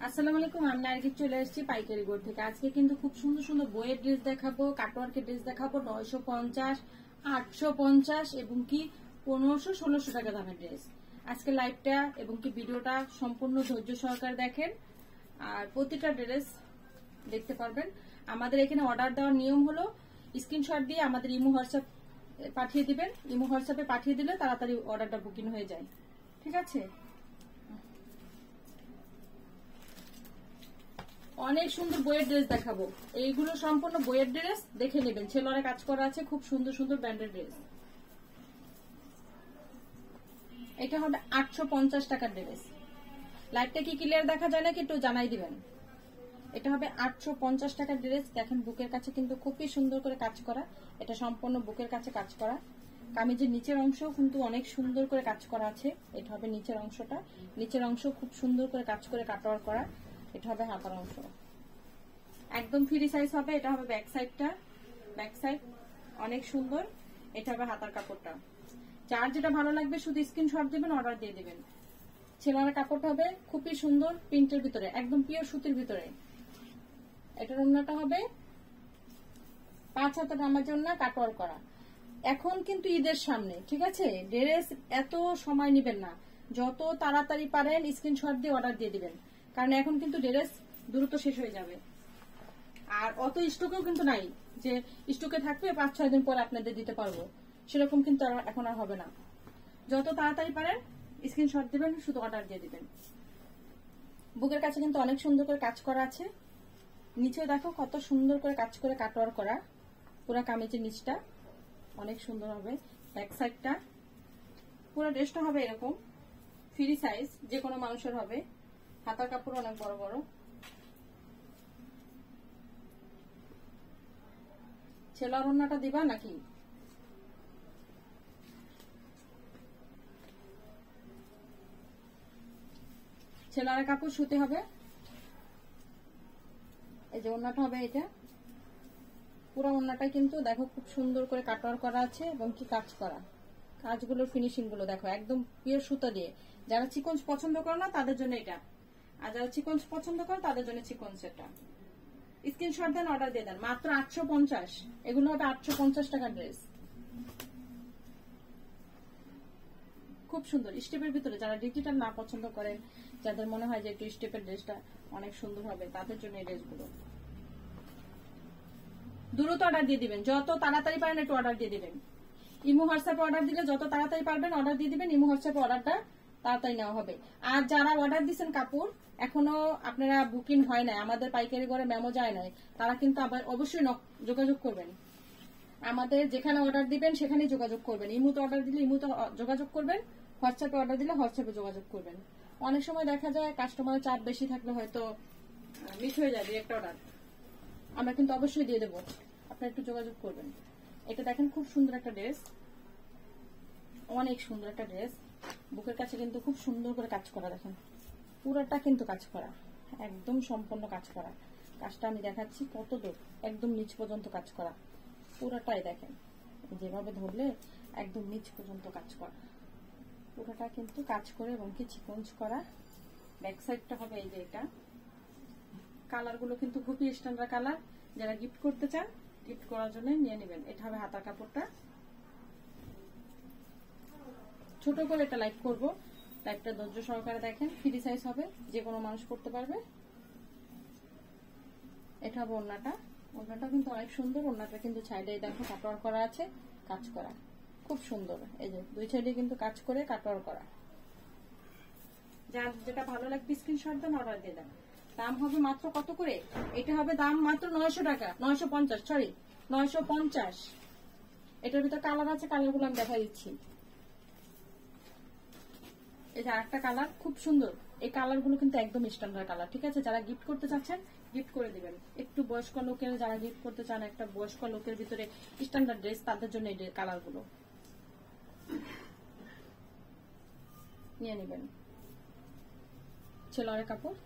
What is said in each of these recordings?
আসসালামু আলাইকুম, আমি নার্গিস চলে এসেছি পাইকারি বোর্ড থেকে। আজকে কিন্তু খুব সুন্দর সুন্দর বইয়ের ড্রেস দেখাবো, কাটওয়ার্কের ড্রেস দেখাবো 950, 850 এবং কি 1500-1600 টাকা দামের ড্রেস। আজকে লাইভটা এবং কি ভিডিওটা সম্পূর্ণ ধৈর্য সহকারে দেখেন আর প্রতিটা ড্রেস দেখতে পারবেন। আমাদের এখানে অর্ডার দেওয়ার নিয়ম হলো স্ক্রিনশট দিয়ে আমাদের ইমো হোয়াটসঅ্যাপ পাঠিয়ে দিবেন। ইমো হোয়াটসঅ্যাপে পাঠিয়ে দিলে তাড়াতাড়ি অর্ডারটা বুকিং হয়ে যায়। ঠিক আছে, অনেক সুন্দর বইয়ের ড্রেস দেখাবো। এইগুলো সম্পূর্ণ বইয়ের ড্রেস, দেখে নেবেন। ছেলেরা কাজ করা আছে, খুব সুন্দর সুন্দর ব্র্যান্ডের ড্রেস। এটা হবে 850 টাকার ড্রেস। লাইভটা কি ক্লিয়ার দেখা যায় নাকি একটু জানাই দিবেন। এটা হবে 850 টাকার ড্রেস। দেখেন বুকের কাছে কিন্তু খুবই সুন্দর করে কাজ করা। এটা সম্পূর্ণ বুকের কাছে কাজ করা। কামিজের নিচের অংশ কিন্তু অনেক সুন্দর করে কাজ করা আছে। এটা হবে নিচের অংশটা, নিচের অংশ খুব সুন্দর করে কাজ করে কাটওয়ার করা। এটা হবে হাতার অংশ, একদম ফ্রি সাইজ হবে। এটা হবে ব্যাক সাইডটা, ব্যাক সাইড অনেক সুন্দর। এটা হবে হাতার কাপড়টা। যার যেটা ভালো লাগবে শুধু স্ক্রিনশট দিবেন, অর্ডার দিয়ে দিবেন। ছেলের কাপড়টা হবে খুবই সুন্দর প্রিন্টের ভিতরে, একদম পিওর সুতির ভিতরে। এটার ওড়নাটা হবে 5 হাতের নামার জন্য কাটওয়ার করা। এখন কিন্তু ঈদের সামনে, ঠিক আছে, ড্রেস এত সময় নেবেন না, যত তাড়াতাড়ি পারেন স্ক্রিনশট দিয়ে অর্ডার দিয়ে দিবেন, কারণ এখন কিন্তু ড্রেস দ্রুত শেষ হয়ে যাবে। আর অত স্টকেও কিন্তু নাই যে স্টকে থাকবে 5-6 দিন পর আপনাদের দিতে পারবো, সেরকম কিন্তু এখন আর হবে না। যত তাড়াতাড়ি পারেন স্ক্রিনশট দিবেন, শুধু অর্ডার দিয়ে দিবেন। বুকের কাছে কিন্তু অনেক সুন্দর করে কাজ করা আছে। নিচেও দেখো কত সুন্দর করে কাজ করে কাটওয়ার করা। পুরো কামিজের নিচটা অনেক সুন্দর হবে। ব্যাক সাইডটা পুরো ড্রেসটা হবে এরকম ফ্রি সাইজ, যে কোনো মানুষের হবে। হাতার কাপড় অনেক বড় বড়। ছেলার ওড়নাটা দিবা নাকি? ছেলার কাপড় সুতি হবে। এই যে ওড়নাটা হবে এটা, পুরো ওড়নাটাই কিন্তু দেখো খুব সুন্দর করে কাটওয়ার করা আছে এবং কি কাজ করা। কাজগুলোর ফিনিশিং গুলো দেখো, একদম পিওর সুতা দিয়ে। যারা চিকন পছন্দ করে না তাদের জন্য এটা, আর যারা চিকন পছন্দ করে তাদের জন্য চিকন সেটটা। স্ক্রিনশট দেন, অর্ডার দিয়ে দেন। মাত্র 850। এগুলো হবে 850 টাকার ড্রেস। খুব সুন্দর স্টেপের ভিতরে। যারা ডিজিটাল না পছন্দ করেন, যাদের মনে হয় যে একটু স্টেপের ড্রেসটা অনেক সুন্দর হবে, তাদের জন্য এই ড্রেসগুলো। দ্রুত অর্ডার দিয়ে দিবেন, যত তাড়াতাড়ি পারেন একটু অর্ডার দিয়ে দিবেন। ইমো হোয়াটসঅ্যাপে অর্ডার দিলে যত তাড়াতাড়ি পারবেন অর্ডার দিয়ে দিবেন। ইমো হোয়াটসঅ্যাপে অর্ডারটা তাড়াতাড়ি নেওয়া হবে। আর যারা অর্ডার দিচ্ছেন কাপড় এখনো আপনারা বুকিং হয় নাই, আমাদের পাইকারি ঘরে মেমো যায় নাই, তারা কিন্তু আবার অবশ্যই যোগাযোগ করবেন। আমাদের যেখানে অর্ডার দিবেন সেখানেই যোগাযোগ করবেন। ইমুতে অর্ডার দিলে ইমুতে যোগাযোগ করবেন, হোয়াটসঅ্যাপে অর্ডার দিলে হোয়াটসঅ্যাপে যোগাযোগ করবেন। অনেক সময় দেখা যায় কাস্টমারের চাপ বেশি থাকলে হয়তো মিস হয়ে যায় ডিরেক্ট অর্ডার। আমরা কিন্তু অবশ্যই দিয়ে দেবো, আপনারা একটু যোগাযোগ করবেন। এটা দেখেন খুব সুন্দর একটা ড্রেস, অনেক সুন্দর একটা ড্রেস। বুকের কাছে কিন্তু খুব সুন্দর করে কাজ করা, দেখেন পুরাটা কিন্তু কাজ করা, একদম সম্পূর্ণ কাজ করা। কাজটা আমি দেখাচ্ছি কত দূর, একদম নিচ পর্যন্ত কাজ করা পুরাটাই। দেখেন যেভাবে ধরলে একদম নিচ পর্যন্ত কাজ করা, পুরোটা কিন্তু কাজ করে এবং কি চিকঞ্জ করা। ব্যাক সাইডটা হবে এই যে এটা। কালার গুলো কিন্তু খুবই স্ট্যান্ডার্ড কালার। যারা গিফট করতে চান গিফট করার জন্য নিয়ে নেবেন। এটা হবে হাতার কাপড়টা। ছোট করে এটা লাইভ করবো, লাইভটা ধৈর্য সহকারে দেখেন। ফ্রি সাইজ হবে, যে কোনো মানুষ করতে পারবে। এটা হবে ওড়নাটা। ওড়নাটা কিন্তু অনেক সুন্দর। ওড়নাটা কিন্তু সাইডে দেখো কাটওয়ার করা আছে, কাজ করা খুব সুন্দর। এই যে দুই সাইডে কিন্তু কাজ করে কাটওয়ার করা। যার যেটা ভালো লাগবে স্ক্রিনশট দেন, অর্ডার দিয়ে দেন। দাম হবে মাত্র কত করে? এটা হবে দাম মাত্র 900 টাকা, 950, সরি 950। এটার ভিতরে কালার আছে, কালার গুলো আমি দেখা দিচ্ছি। এই যে আরেকটা কালার খুব সুন্দর। এই কালার গুলো কিন্তু একদম স্ট্যান্ডার্ড কালার, ঠিক আছে। যারা গিফট করতে চাচ্ছেন গিফট করে দিবেন। একটু বয়স্ক লোকের, যারা গিফট করতে চান একটা বয়স্ক লোকের ভিতরে স্ট্যান্ডার্ড ড্রেস, তাদের জন্য এই কালার গুলো নিয়ে নেবেন। ছেলের কাপড়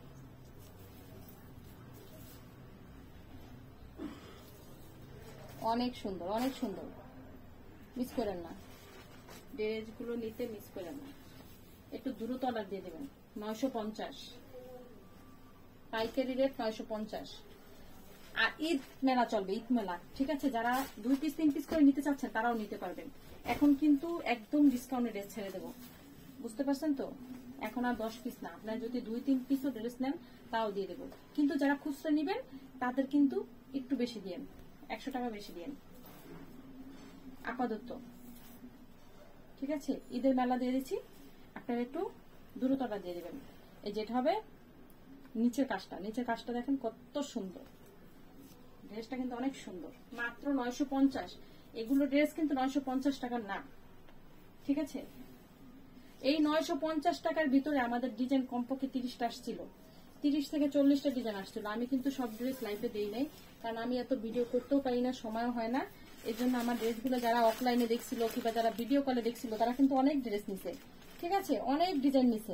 অনেক সুন্দর, অনেক সুন্দর। মিস করেন না, ড্রেসগুলো নিতে মিস করেন না। একটু দ্রুত অর্ডার দিয়ে দেবেন। 950। পাইকারি রেট 950। আর ঈদ মেলা চলবে, ঈদ মেলা, ঠিক আছে? যারা 2 পিস 3 পিস করে নিতে চাচ্ছেন তারাও নিতে পারবেন। এখন কিন্তু একদম ডিসকাউন্টে ড্রেস ছেড়ে দেবো, বুঝতে পারছেন তো? এখন আর 10 পিস না, আপনারা যদি 2-3 পিসও ড্রেস নেন তাও দিয়ে দেবো। কিন্তু যারা খুচরা নিবেন তাদের কিন্তু একটু বেশি দিয়েন, 100 টাকা বেশি দিয়েন আপাতত, ঠিক আছে? ঈদের মেলা দিয়ে দিচ্ছি, আপনারা একটু দ্রুততা দিয়ে দিবেন। এই যেটা হবে নিচের কাজটা দেখেন কত সুন্দর, ড্রেসটা কিন্তু অনেক সুন্দর, মাত্র 950। এগুলো ড্রেস কিন্তু 950 টাকার না, ঠিক আছে? এই 950 টাকার ভিতরে আমাদের ডিজাইন কমপক্ষে 30টা আসছিল, 30 থেকে 40টা ডিজাইন আসছিল। আমি কিন্তু সব ড্রেস লাইভে দেই নাই, কারণ আমি এত ভিডিও করতেও পারি না, সময় হয় না। এই জন্য আমার ড্রেসগুলো যারা অফলাইনে দেখছিল কিংবা যারা ভিডিও কলে দেখছিল তারা কিন্তু অনেক ড্রেস নিছে, ঠিক আছে? অনেক ডিজাইন নিছে।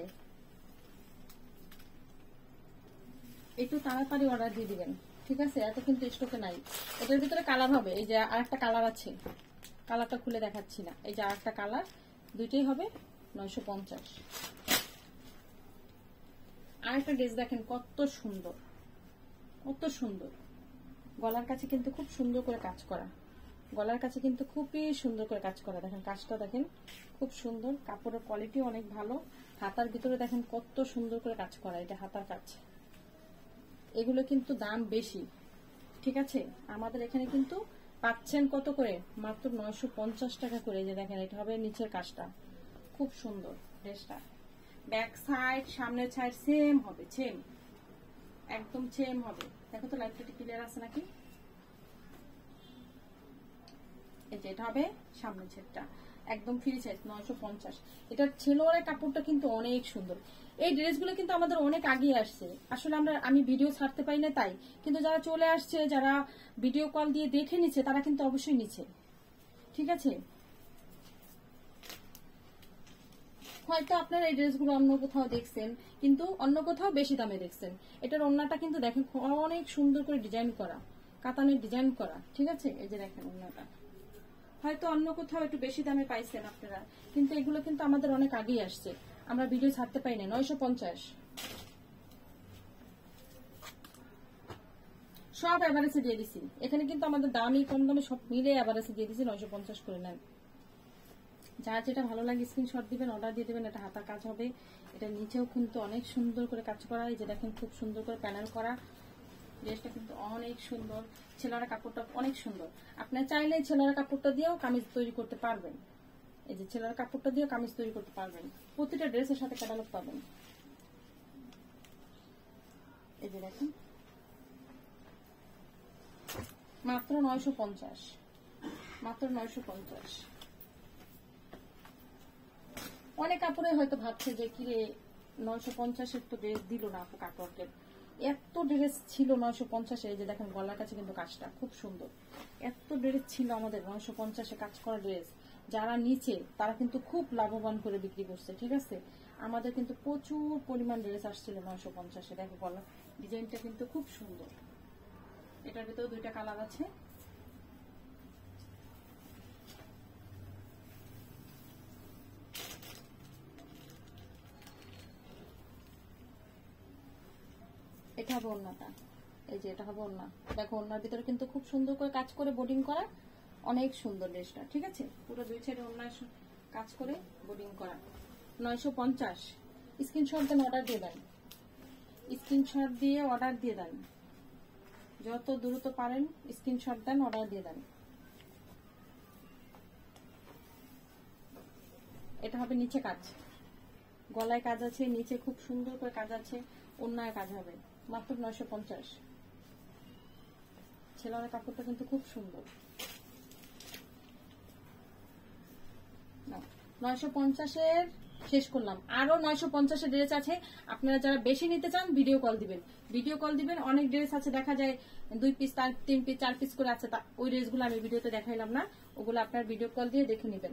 একটু তাড়াতাড়ি অর্ডার দিয়ে দিবেন, ঠিক আছে? এত কিন্তু স্টকে নাই। এটার ভিতরে কালার হবে, এই যে আরেকটা কালার আছে, কালারটা খুলে দেখাচ্ছি না, এই যে আরেকটা কালার, দুইটাই হবে 950। আরেকটা ড্রেস দেখেন কত সুন্দর, কত সুন্দর। গলার কাছে কিন্তু খুব সুন্দর করে কাজ করা, গলার কাছে কিন্তু খুবই সুন্দর করে কাজ করা। দেখেন কাজটা দেখেন খুব সুন্দর, কাপড়ের কোয়ালিটি অনেক ভালো। হাতার ভিতরে দেখেন কত সুন্দর করে কাজ করা, এটা হাতার কাজ। এগুলো কিন্তু দাম বেশি, ঠিক আছে? আমাদের এখানে কিন্তু পাচ্ছেন কত করে? মাত্র 950 টাকা করে। যে দেখেন এটা হবে নিচের কাজটা, খুব সুন্দর ড্রেসটা। ব্যাক সাইড সামনের সাইড সেম হবে, সেম, একদম সেম হবে। দেখো তো লাইটটা ক্লিয়ার আছে নাকি? এই যে এটা হবে সামনের সাইডটা, একদম ফ্রি সাইজ 950। এটার ছেলোয়ারের কাপড়টা কিন্তু অনেক সুন্দর। এই ড্রেসগুলো কিন্তু আমাদের অনেক আগে আসছে, আসলে আমি ভিডিও ছাড়তে পারি না তাই। কিন্তু যারা চলে আসছে, যারা ভিডিও কল দিয়ে দেখে নিচ্ছে, তারা কিন্তু অবশ্যই নিচ্ছে, ঠিক আছে? হয়তো আপনারা এই ড্রেসগুলো অন্য কোথাও দেখছেন, কিন্তু অন্য কোথাও বেশি দামে দেখছেন। এটার ওড়নাটা কিন্তু দেখেন অনেক সুন্দর করে ডিজাইন করা, কাতানের ডিজাইন করা, ঠিক আছে? এই যে দেখেন ওড়নাটা হয়তো অন্য কোথাও একটু বেশি দামে পাইছেন আপনারা, কিন্তু এগুলো কিন্তু আমাদের অনেক আগেই আসছে, আমরা ভিডিও ছাড়তে পাই না। 950 সব এভারেজে দিয়ে দিছি। এখানে কিন্তু আমাদের দামি কম দামে সব মিলে এভারেজে দিয়ে দিছি, 950 করে নেন। যার যেটা ভালো লাগে স্ক্রিনশট দিবেন, অর্ডার দিয়ে দিবেন। এটা হাতার কাজ হবে, এটা নিচেও কিন্তু অনেক সুন্দর করে কাজ করা। এই যে দেখেন খুব সুন্দর করে প্যানেল করা, ড্রেসটা কিন্তু অনেক সুন্দর। ছেলেরা কাপড়টা অনেক সুন্দর, আপনারা চাইলে ছেলেরা কাপড়টা দিয়েও কামিজ তৈরি করতে পারবেন। এই যে ছেলেরা কাপড়টা দিয়েও কামিজ তৈরি করতে পারবেন, প্রতিটা ড্রেসের সাথে ক্যাটালগ পাবেন। এই যে দেখেন মাত্র 950, মাত্র 950। অনেক কাপড়ে হয়তো ভাবছে যে কিরে 950-এর তো ড্রেস দিল না আপু কাটওয়ার্কের, এত ড্রেস ছিল 950-এ। এই যে দেখেন গলার কাছে কিন্তু কাজটা খুব সুন্দর, এত ড্রেস ছিল আমাদের 950-এ কাজ করা ড্রেস। যারা নিচে তারা কিন্তু খুব লাভবান করে বিক্রি করছে, ঠিক আছে? আমাদের কিন্তু প্রচুর পরিমাণ ড্রেস আসছিল 950-এ। দেখো গলার ডিজাইনটা কিন্তু খুব সুন্দর, এটার ভিতরে দুইটা কালার আছে। এটা হবে ওড়নাটা, এই যে এটা হবে ওড়না। দেখো ওড়নার ভিতরে কিন্তু খুব সুন্দর করে কাজ করে বোর্ডিং করা, অনেক সুন্দর ড্রেসটা, ঠিক আছে? পুরো দুই সাইডে ওড়নার কাজ করে বোর্ডিং করা। 950 স্ক্রিনশট দেন, অর্ডার দিয়ে দেন, স্ক্রিনশট দিয়ে অর্ডার দিয়ে দেন, যত দ্রুত পারেন স্ক্রিনশট দেন, অর্ডার দিয়ে দেন। এটা হবে নিচে কাজ, গলায় কাজ আছে, নিচে খুব সুন্দর করে কাজ আছে, ওড়নায় কাজ হবে। মাত্র 950। ছেলের কাপড়টা কিন্তু খুব সুন্দর। 950-এর শেষ করলাম, আরো 950-এর ড্রেস আছে। আপনারা যারা বেশি নিতে চান ভিডিও কল দিবেন, ভিডিও কল দিবেন। অনেক ড্রেস আছে দেখা যায় 2 পিস 3 পিস 4 পিস করে আছে, ওই ড্রেসগুলো আমি ভিডিওতে দেখাইলাম না, ওগুলো আপনার ভিডিও কল দিয়ে দেখে নেবেন।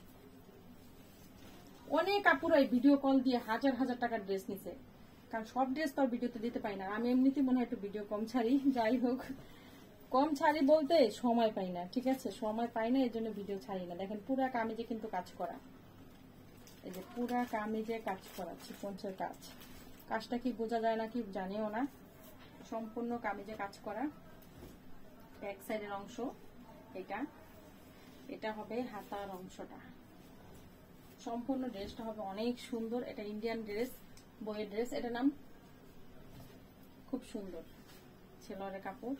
অনেক কাপড়াই ভিডিও কল দিয়ে হাজার হাজার টাকার ড্রেস নিছে, কারণ সব ড্রেস তো আর ভিডিওতে দিতে পাই না। আমি এমনিতেই মনে হয় একটু ভিডিও কম ছাড়ি, যাই হোক কম ছাড়ি বলতে সময় পাই না, ঠিক আছে? সময় পাই না, এই জন্য ভিডিও ছাড়ি না। দেখেন পুরা কামিজে কিন্তু কাজ করা, এই যে পুরা কামিজে কাজ করা, সিকোয়েন্সের কাজ। কাজটা কি বোঝা যায় না কি জানিও না, সম্পূর্ণ কামিজে কাজ করা, ব্যাক সাইডের অংশ এটা, এটা হবে হাতার অংশটা। সম্পূর্ণ ড্রেসটা হবে অনেক সুন্দর। এটা ইন্ডিয়ান ড্রেস, বইয়ের ড্রেস, এটা নাম খুব সুন্দর। ছেলের কাপড়,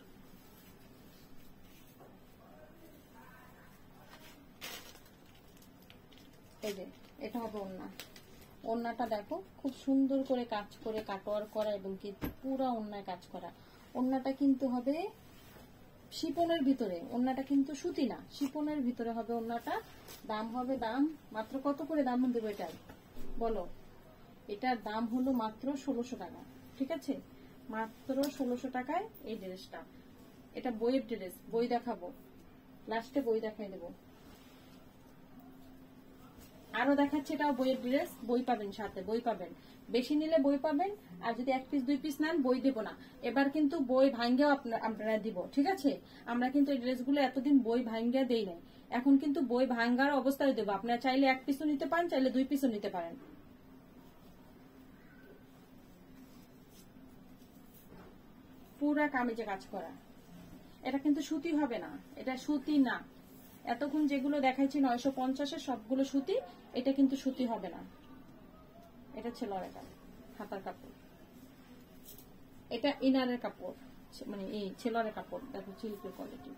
এই যে এটা হবে ওড়না। ওড়নাটা দেখো খুব সুন্দর করে কাজ করে কাটওয়ার করা এবং কি পুরো ওড়নায় কাজ করা। ওড়নাটা কিন্তু হবে শিপনের ভিতরে, ওড়নাটা কিন্তু সুতি না, শিপনের ভিতরে হবে ওড়নাটা। দাম হবে, দাম মাত্র কত করে দাম দেবো এটার বলো? এটার দাম হলো মাত্র 1600 টাকা। ঠিক আছে, মাত্র 1600 টাকায় এই ড্রেসটা। এটা বইয়ের ড্রেস, বই দেখাবো লাস্টে, বই দেখাই দেবো। আরো দেখাচ্ছে, এটাও বইয়ের ড্রেস, বই পাবেন সাথে, বই পাবেন। বেশি নিলে বই পাবেন, আর যদি 1 পিস 2 পিস নেন বই দেবো না। এবার কিন্তু বই ভাঙ্গেও আপনারা দিব। ঠিক আছে, আমরা কিন্তু এই ড্রেসগুলো এতদিন বই ভাঙ্গিয়া দেই নাই, এখন কিন্তু বই ভাঙ্গার অবস্থায় দেবো। আপনারা চাইলে 1 পিসও নিতে পারেন, চাইলে 2 পিসও নিতে পারেন। পুরা কামিজে কাজ করা। এটা কিন্তু সুতি হবে না, এটা সুতি না। এতক্ষণ যেগুলো দেখাইছি 950 সবগুলো সুতি, এটা কিন্তু সুতি হবে না। এটা ছেলের হাতার কাপড়, এটা ইনারের কাপড়, মানে এই ছেলের কাপড়। দেখো সিল্কের কোয়ালিটি।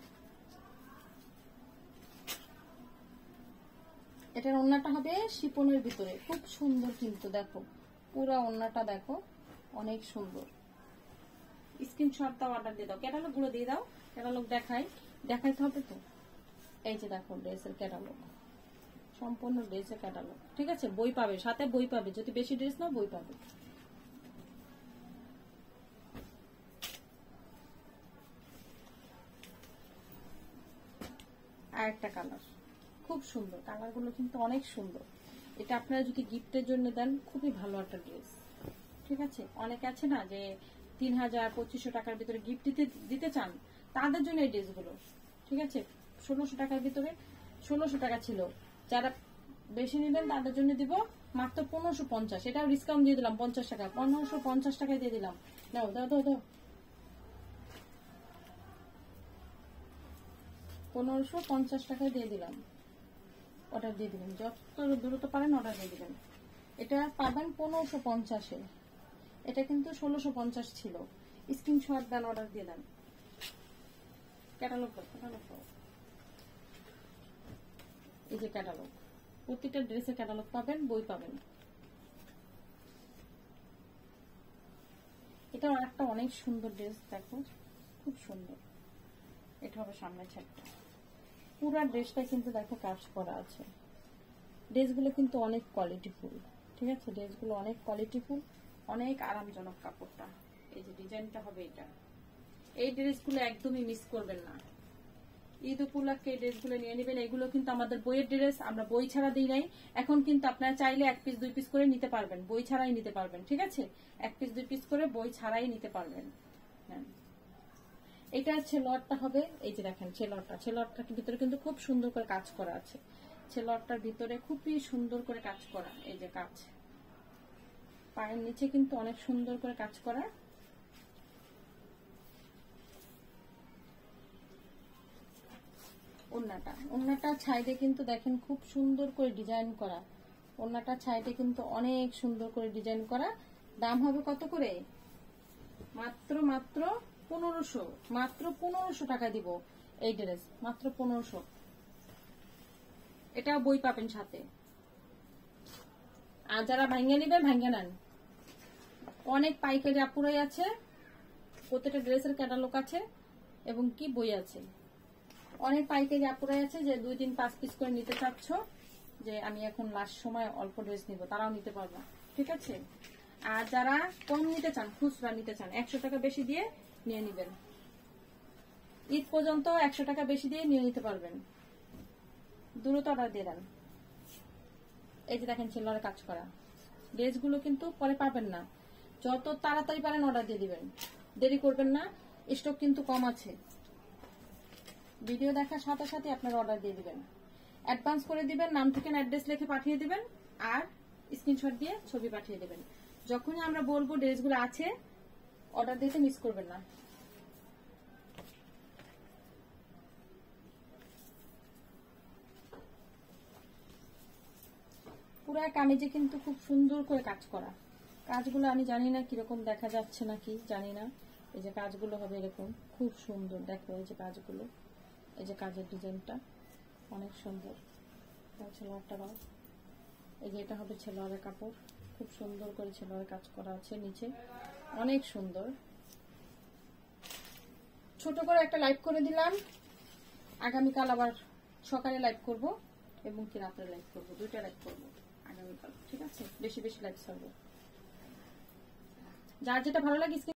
এটার ওড়নাটা হবে শিপনের ভিতরে, খুব সুন্দর কিন্তু। দেখো পুরা ওড়নাটা দেখো অনেক সুন্দর। স্ক্রিনশট দাও, অর্ডার দিয়ে দাও, ক্যাটালগ গুলো দিয়ে দাও। ক্যাটালগ দেখাইতে হবে তো। এই যে দেখো ড্রেসের ক্যাটালগ, সম্পূর্ণ ড্রেসের ক্যাটালগ। ঠিক আছে, বই পাবে সাথে, বই পাবে। যদি বেশি ড্রেস নাও বই পাবে। আর একটা কালার, খুব সুন্দর। কালার গুলো কিন্তু অনেক সুন্দর। এটা আপনারা যদি গিফটের জন্য দেন, খুবই ভালো একটা ড্রেস। ঠিক আছে, অনেকে আছে না যে 3000-2500 টাকার ভিতরে গিফট দিতে চান, তাদের জন্য এই ড্রেসগুলো। ঠিক আছে, 1600 টাকার ভিতরে, 1600 টাকা ছিল। যারা বেশি নেবেন তাদের জন্য দিব মাত্র 1550। এটাও ডিসকাউন্ট দিয়ে দিলাম 50 টাকা, 1550 টাকায় দিয়ে দিলাম। নাও, দাও দাও দাও, 1550 টাকায় দিয়ে দিলাম। অর্ডার দিয়ে দিবেন, যত দ্রুত পারেন অর্ডার দিয়ে দিবেন। এটা পাবেন 1550-এ। এটা কিন্তু 1650 ছিল। স্ক্রিনশট দেন, অর্ডার দিয়ে দেন। ক্যাটালগ, এই যে ক্যাটালগ, প্রতিটা ড্রেসের ক্যাটালগ পাবেন, বই পাবেন। এটা একটা অনেক সুন্দর ড্রেস, দেখো খুব সুন্দর। এটা হবে সামনের ছাড়টা। পুরা ড্রেসটা কিন্তু দেখো কাজ করা আছে। ড্রেসগুলো কিন্তু অনেক কোয়ালিটিফুল। ঠিক আছে, ড্রেসগুলো অনেক কোয়ালিটিফুল, অনেক আরামজনক কাপড়টা। এই যে ডিজাইনটা হবে এটা। এই ড্রেসগুলো একদমই মিস করবেন না। ঈদ উপলক্ষে এই ড্রেসগুলো নিয়ে নেবেন। এগুলো কিন্তু আমাদের বইয়ের ড্রেস, আমরা বই ছাড়া দিই নাই। এখন কিন্তু আপনারা চাইলে 1 পিস 2 পিস করে নিতে পারবেন, বই ছাড়াই নিতে পারবেন। ঠিক আছে, 1 পিস 2 পিস করে বই ছাড়াই নিতে পারবেন। হ্যাঁ, এটা ছেলেরটা হবে। এই যে দেখেন ছেলেরটার ভিতরে কিন্তু খুব সুন্দর করে কাজ করা আছে। ছেলেরটার ভিতরে খুবই সুন্দর করে কাজ করা। এই যে কাজ, পায়ের নিচে কিন্তু অনেক সুন্দর করে কাজ করা। ওড়নাটা সাইডে কিন্তু দেখেন খুব সুন্দর করে ডিজাইন করা। ওড়নাটা সাইডে কিন্তু অনেক সুন্দর করে ডিজাইন করা। দাম হবে কত করে? মাত্র 1500, মাত্র 1500 টাকা দিব এই ড্রেস, মাত্র 1500। এটা বই পাবেন সাথে। আর যারা ভাঙ্গে নিবেন ভাঙ্গে নেন। অনেক পাইকারি আপুরাই আছে, প্রত্যেকটা ড্রেসের ক্যাটালগ আছে এবং কি বই আছে। অনেক পাইকারি আপুরাই আছে যে 2-3-5 পিস করে নিতে চাচ্ছ, যে আমি এখন লাস্ট সময় অল্প ড্রেস নিব, তারাও নিতে পারবা। ঠিক আছে, আর যারা কম নিতে চান, খুচরা নিতে চান, 100 টাকা বেশি দিয়ে নিয়ে নিবেন। ঈদ পর্যন্ত 100 টাকা বেশি দিয়ে নিয়ে নিতে পারবেন। দ্রুত অর্ডার দিয়ে দেন। এই যে দেখেন ছেলের কাজ করা ড্রেসগুলো কিন্তু পরে পাবেন না। যত তাড়াতাড়ি পারেন অর্ডার দিয়ে দিবেন, দেরি করবেন না। স্টক কিন্তু কম আছে। ভিডিও দেখার সাথে সাথে আপনারা অর্ডার দিয়ে দিবেন। অ্যাডভান্স করে দিবেন, নাম ঠিকানা অ্যাড্রেস লিখে পাঠিয়ে দিবেন আর স্ক্রিনশট দিয়ে ছবি পাঠিয়ে দিবেন। যখনই আমরা বলবো ড্রেসগুলো আছে, অর্ডার দিতে মিস করবেন না। পুরো কামিজে কিন্তু খুব সুন্দর করে কাজ করা। কাজগুলো আমি জানি না কিরকম দেখা যাচ্ছে নাকি জানি না। এই যে কাজগুলো হবে এরকম খুব সুন্দর, দেখো এই যে কাজগুলো, এই যে কাজের ডিজাইনটা অনেক সুন্দর। ছেলোয়ারটাও এই যে এটা হবে ছেলোয়ারের কাপড়, খুব সুন্দর করে ছেলোয়ারের কাজ করা আছে নিচে, অনেক সুন্দর। ছোট করে একটা লাইভ করে দিলাম, আগামীকাল আবার সকালে লাইভ করব এবং কি রাত্রে লাইভ করব, দুইটা লাইভ করবো আগামীকাল, ঠিক আছে? বেশি বেশি লাইভ ছাড়বো। যার যেটা ভালো লাগে